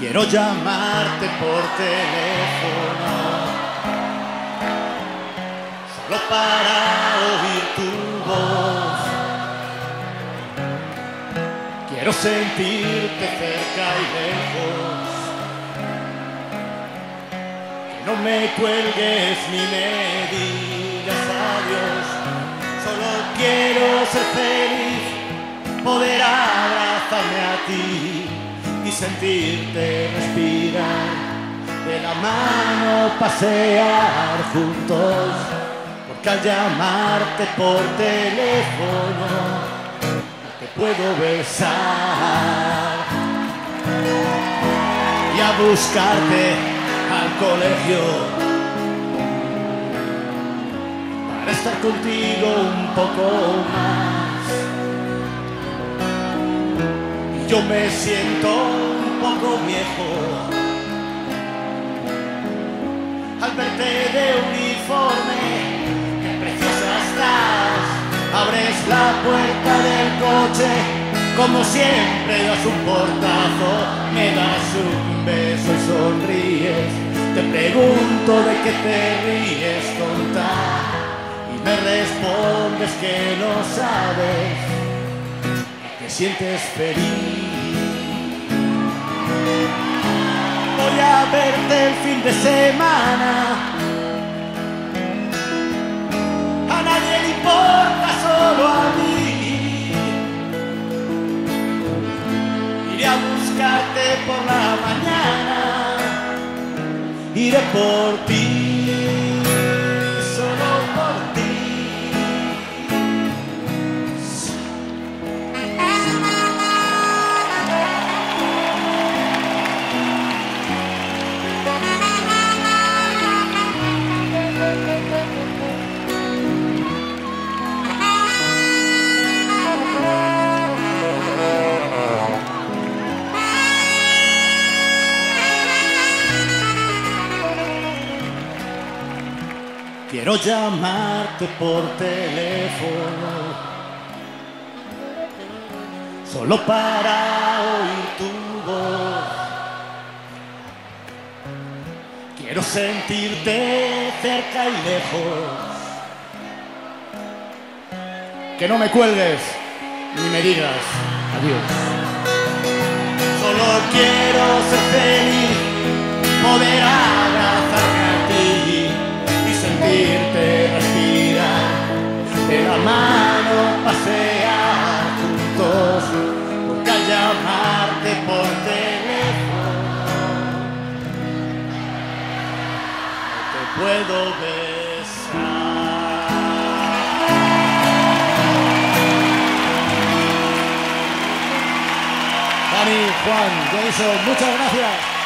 Quiero llamarte por teléfono, solo para oír tu voz. Quiero sentirte cerca y lejos, que no me cuelgues ni me digas adiós. Solo quiero ser feliz, poder abrazarme a ti y sentirte respirar, de la mano pasear juntos, porque al llamarte por teléfono no te puedo besar. Y a buscarte al colegio para estar contigo un poco más. Yo me siento un poco viejo al verte de uniforme, qué preciosa estás. Abres la puerta del coche, como siempre das un portazo, me das un beso y sonríes. Te pregunto de qué te ríes, tonta, y me respondes que no sabes, te sientes feliz. Voy a verte el fin de semana, a nadie le importa, solo a mí. Iré a buscarte por la mañana, iré por ti, solo por ti. Quiero llamarte por teléfono, solo para oír tu voz. Quiero sentirte cerca y lejos, que no me cuelgues ni me digas adiós. Solo quiero ser feliz, poder abrazarme a ti, sentirte respirar, de la mano pasear juntos, porque al llamarte por teléfono no te puedo besar. Dani, Juan, Jason, muchas gracias.